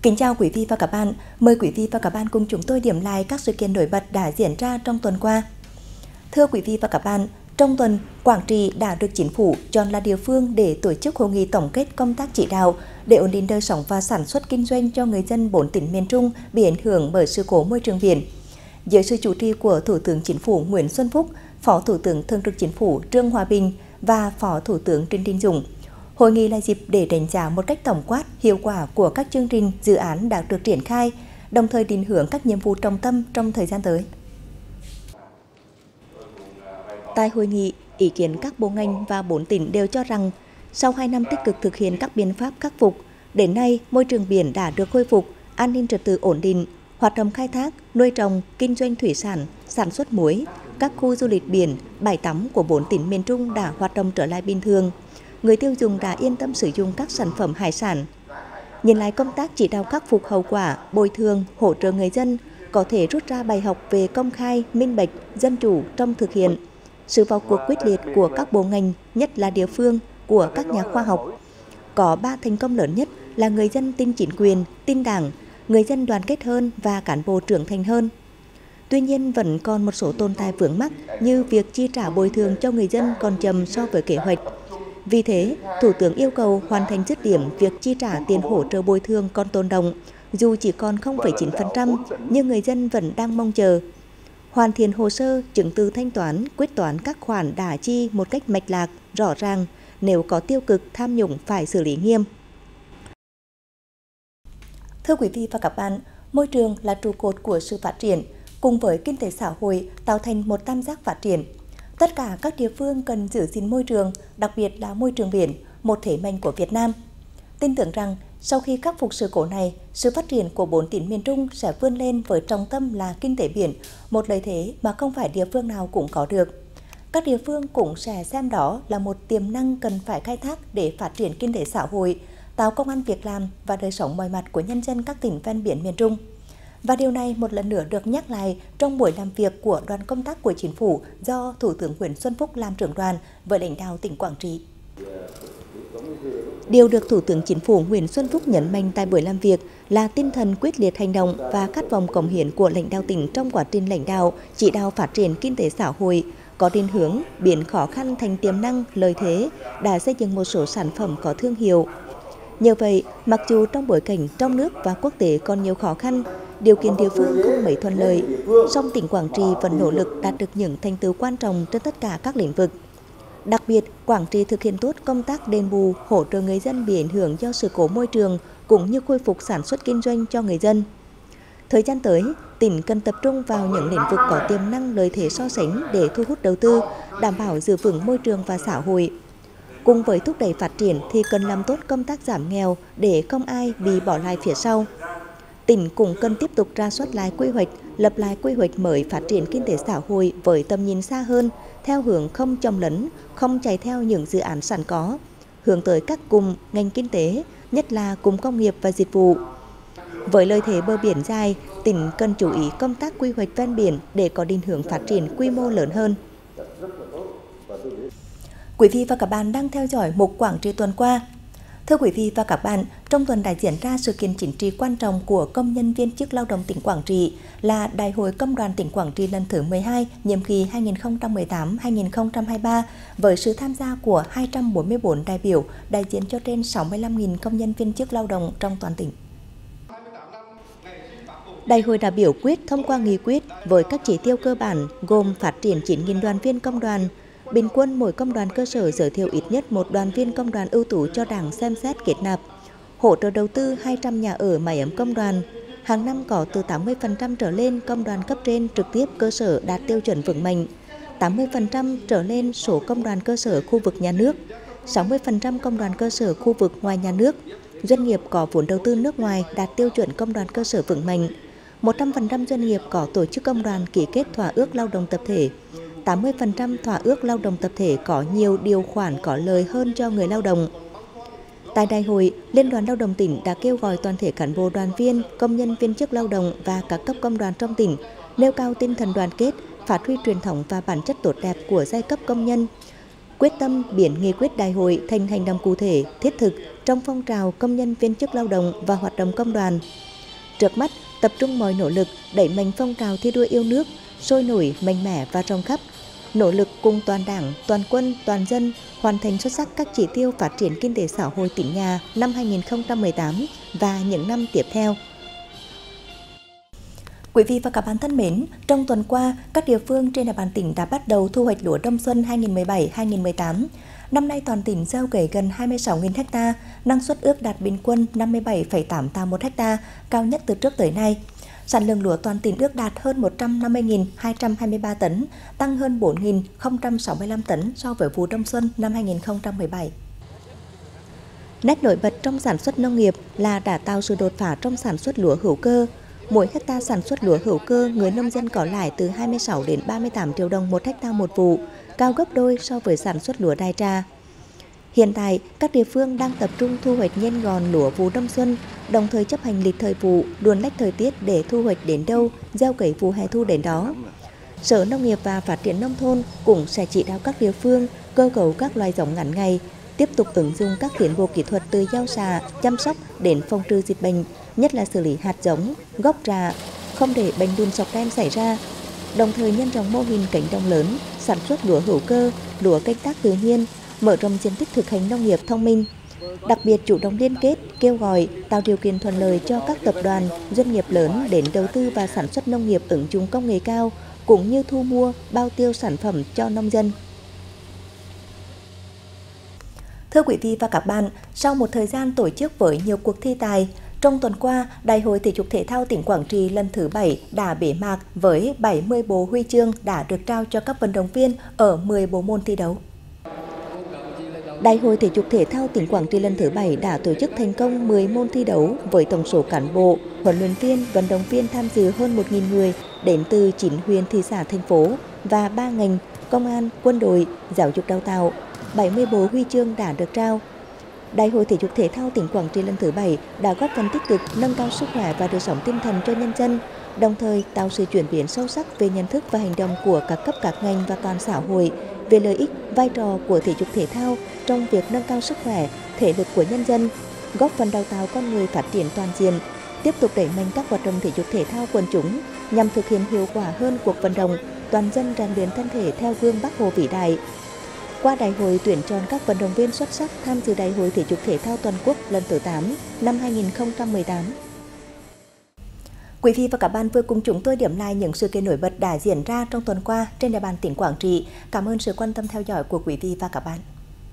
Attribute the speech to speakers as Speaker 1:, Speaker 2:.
Speaker 1: Kính chào quý vị và các bạn. Mời quý vị và các bạn cùng chúng tôi điểm lại các sự kiện nổi bật đã diễn ra trong tuần qua. Thưa quý vị và các bạn, trong tuần, Quảng Trị đã được Chính phủ chọn là địa phương để tổ chức hội nghị tổng kết công tác chỉ đạo để ổn định đời sống và sản xuất kinh doanh cho người dân 4 tỉnh miền Trung bị ảnh hưởng bởi sự cố môi trường biển. Dưới sự chủ trì của Thủ tướng Chính phủ Nguyễn Xuân Phúc, Phó Thủ tướng Thường trực Chính phủ Trương Hòa Bình và Phó Thủ tướng Trịnh Đình Dũng, hội nghị là dịp để đánh giá một cách tổng quát hiệu quả của các chương trình, dự án đã được triển khai, đồng thời định hướng các nhiệm vụ trọng tâm trong thời gian tới. Tại hội nghị, ý kiến các bộ ngành và 4 tỉnh đều cho rằng, sau 2 năm tích cực thực hiện các biện pháp khắc phục, đến nay môi trường biển đã được khôi phục, an ninh trật tự ổn định, hoạt động khai thác, nuôi trồng, kinh doanh thủy sản, sản xuất muối, các khu du lịch biển, bãi tắm của 4 tỉnh miền Trung đã hoạt động trở lại bình thường. Người tiêu dùng đã yên tâm sử dụng các sản phẩm hải sản. Nhìn lại công tác chỉ đạo khắc phục hậu quả, bồi thường, hỗ trợ người dân, có thể rút ra bài học về công khai, minh bạch, dân chủ trong thực hiện. Sự vào cuộc quyết liệt của các bộ ngành, nhất là địa phương, của các nhà khoa học. Có 3 thành công lớn nhất là người dân tin chính quyền, tin đảng, người dân đoàn kết hơn và cán bộ trưởng thành hơn. Tuy nhiên, vẫn còn một số tồn tại vướng mắc như việc chi trả bồi thường cho người dân còn chậm so với kế hoạch. Vì thế, Thủ tướng yêu cầu hoàn thành dứt điểm việc chi trả tiền hỗ trợ bồi thường còn tồn đọng, dù chỉ còn 0,9% nhưng người dân vẫn đang mong chờ. Hoàn thiện hồ sơ, chứng từ thanh toán, quyết toán các khoản đã chi một cách mạch lạc, rõ ràng, nếu có tiêu cực tham nhũng phải xử lý nghiêm. Thưa quý vị và các bạn, môi trường là trụ cột của sự phát triển, cùng với kinh tế xã hội tạo thành một tam giác phát triển. Tất cả các địa phương cần giữ gìn môi trường, đặc biệt là môi trường biển, một thế mạnh của Việt Nam. Tin tưởng rằng, sau khi khắc phục sự cố này, sự phát triển của 4 tỉnh miền Trung sẽ vươn lên với trọng tâm là kinh tế biển, một lợi thế mà không phải địa phương nào cũng có được. Các địa phương cũng sẽ xem đó là một tiềm năng cần phải khai thác để phát triển kinh tế xã hội, tạo công ăn việc làm và đời sống mọi mặt của nhân dân các tỉnh ven biển miền Trung. Và điều này một lần nữa được nhắc lại trong buổi làm việc của đoàn công tác của Chính phủ do Thủ tướng Nguyễn Xuân Phúc làm trưởng đoàn với lãnh đạo tỉnh Quảng Trị. Điều được Thủ tướng Chính phủ Nguyễn Xuân Phúc nhấn mạnh tại buổi làm việc là tinh thần quyết liệt hành động và khát vọng cống hiến của lãnh đạo tỉnh trong quá trình lãnh đạo, chỉ đạo phát triển kinh tế xã hội, có định hướng, biến khó khăn thành tiềm năng, lợi thế, đã xây dựng một số sản phẩm có thương hiệu. Nhờ vậy, mặc dù trong bối cảnh trong nước và quốc tế còn nhiều khó khăn, điều kiện địa phương không mấy thuận lợi, song tỉnh Quảng Trị vẫn nỗ lực đạt được những thành tựu quan trọng trên tất cả các lĩnh vực. Đặc biệt, Quảng Trị thực hiện tốt công tác đền bù, hỗ trợ người dân bị ảnh hưởng do sự cố môi trường, cũng như khôi phục sản xuất kinh doanh cho người dân. Thời gian tới, tỉnh cần tập trung vào những lĩnh vực có tiềm năng lợi thế so sánh để thu hút đầu tư, đảm bảo giữ vững môi trường và xã hội. Cùng với thúc đẩy phát triển thì cần làm tốt công tác giảm nghèo để không ai bị bỏ lại phía sau. Tỉnh cũng cần tiếp tục rà soát lại quy hoạch, lập lại quy hoạch mới phát triển kinh tế xã hội với tầm nhìn xa hơn, theo hướng không chồng lấn, không chạy theo những dự án sẵn có, hướng tới các cụm ngành kinh tế, nhất là cụm công nghiệp và dịch vụ. Với lợi thế bờ biển dài, tỉnh cần chú ý công tác quy hoạch ven biển để có định hướng phát triển quy mô lớn hơn. Quý vị và các bạn đang theo dõi mục Quảng Trị tuần qua. Thưa quý vị và các bạn, trong tuần đã diễn ra sự kiện chính trị quan trọng của công nhân viên chức lao động tỉnh Quảng Trị là Đại hội Công đoàn tỉnh Quảng Trị lần thứ 12, nhiệm kỳ 2018-2023 với sự tham gia của 244 đại biểu đại diện cho trên 65.000 công nhân viên chức lao động trong toàn tỉnh. Đại hội đã biểu quyết thông qua nghị quyết với các chỉ tiêu cơ bản gồm phát triển 9.000 đoàn viên công đoàn, bình quân mỗi công đoàn cơ sở giới thiệu ít nhất một đoàn viên công đoàn ưu tú cho Đảng xem xét kết nạp, hỗ trợ đầu tư 200 nhà ở mái ấm công đoàn. Hàng năm có từ 80% trở lên công đoàn cấp trên trực tiếp cơ sở đạt tiêu chuẩn vững mạnh, 80% trở lên số công đoàn cơ sở khu vực nhà nước, 60% công đoàn cơ sở khu vực ngoài nhà nước, doanh nghiệp có vốn đầu tư nước ngoài đạt tiêu chuẩn công đoàn cơ sở vững mạnh, 100% doanh nghiệp có tổ chức công đoàn ký kết thỏa ước lao động tập thể, 80% thỏa ước lao động tập thể có nhiều điều khoản có lợi hơn cho người lao động. Tại đại hội, Liên đoàn Lao động tỉnh đã kêu gọi toàn thể cán bộ đoàn viên, công nhân viên chức lao động và các cấp công đoàn trong tỉnh nêu cao tinh thần đoàn kết, phát huy truyền thống và bản chất tốt đẹp của giai cấp công nhân, quyết tâm biến nghị quyết đại hội thành hành động cụ thể, thiết thực trong phong trào công nhân viên chức lao động và hoạt động công đoàn. Trước mắt, tập trung mọi nỗ lực đẩy mạnh phong trào thi đua yêu nước, sôi nổi, mạnh mẽ và rộng khắp, nỗ lực cùng toàn Đảng, toàn quân, toàn dân hoàn thành xuất sắc các chỉ tiêu phát triển kinh tế xã hội tỉnh nhà năm 2018 và những năm tiếp theo. Quý vị và các bạn thân mến, trong tuần qua, các địa phương trên địa bàn tỉnh đã bắt đầu thu hoạch lúa đông xuân 2017-2018. Năm nay toàn tỉnh gieo cấy gần 26.000 ha, năng suất ước đạt bình quân 57,8 tạ một ha, cao nhất từ trước tới nay. Sản lượng lúa toàn tỉnh ước đạt hơn 150.223 tấn, tăng hơn 4.065 tấn so với vụ đông xuân năm 2017. Nét nổi bật trong sản xuất nông nghiệp là đã tạo sự đột phá trong sản xuất lúa hữu cơ. Mỗi hecta sản xuất lúa hữu cơ, người nông dân có lãi từ 26 đến 38 triệu đồng một hecta một vụ, cao gấp đôi so với sản xuất lúa đại trà. Hiện tại, các địa phương đang tập trung thu hoạch nhanh gọn lúa vụ đông xuân, đồng thời chấp hành lịch thời vụ, luồn lách thời tiết để thu hoạch đến đâu, gieo cấy vụ hè thu đến đó. Sở Nông nghiệp và Phát triển Nông thôn cũng sẽ chỉ đạo các địa phương cơ cấu các loài giống ngắn ngày, tiếp tục ứng dụng các tiến bộ kỹ thuật từ gieo xạ, chăm sóc đến phòng trừ dịch bệnh, nhất là xử lý hạt giống, gốc rạ, không để bệnh đùn sọc đen xảy ra. Đồng thời nhân rộng mô hình cánh đồng lớn, sản xuất lúa hữu cơ, lúa canh tác tự nhiên, mở rộng diện tích thực hành nông nghiệp thông minh. Đặc biệt chủ động liên kết, kêu gọi, tạo điều kiện thuận lợi cho các tập đoàn, doanh nghiệp lớn đến đầu tư và sản xuất nông nghiệp ứng dụng công nghệ cao, cũng như thu mua, bao tiêu sản phẩm cho nông dân. Thưa quý vị và các bạn, sau một thời gian tổ chức với nhiều cuộc thi tài, trong tuần qua, Đại hội Thể dục Thể thao tỉnh Quảng Trị lần thứ 7 đã bế mạc với 70 bộ huy chương đã được trao cho các vận động viên ở 10 bộ môn thi đấu. Đại hội Thể dục Thể thao tỉnh Quảng Trị lần thứ 7 đã tổ chức thành công 10 môn thi đấu với tổng số cán bộ, huấn luyện viên, vận động viên tham dự hơn 1.000 người đến từ 9 huyện, thị xã, thành phố và 3 ngành: công an, quân đội, giáo dục đào tạo. 70 bộ huy chương đã được trao. Đại hội Thể dục Thể thao tỉnh Quảng Trị lần thứ 7 đã góp phần tích cực nâng cao sức khỏe và đời sống tinh thần cho nhân dân, đồng thời tạo sự chuyển biến sâu sắc về nhận thức và hành động của các cấp các ngành và toàn xã hội về lợi ích, vai trò của thể dục thể thao trong việc nâng cao sức khỏe, thể lực của nhân dân, góp phần đào tạo con người phát triển toàn diện, tiếp tục đẩy mạnh các hoạt động thể dục thể thao quần chúng nhằm thực hiện hiệu quả hơn cuộc vận động toàn dân rèn luyện thân thể theo gương Bác Hồ vĩ đại. Qua đại hội tuyển chọn các vận động viên xuất sắc tham dự Đại hội Thể dục Thể thao Toàn quốc lần thứ 8 năm 2018. Quý vị và các bạn vừa cùng chúng tôi điểm lại những sự kiện nổi bật đã diễn ra trong tuần qua trên địa bàn tỉnh Quảng Trị. Cảm ơn sự quan tâm theo dõi của quý vị và các bạn.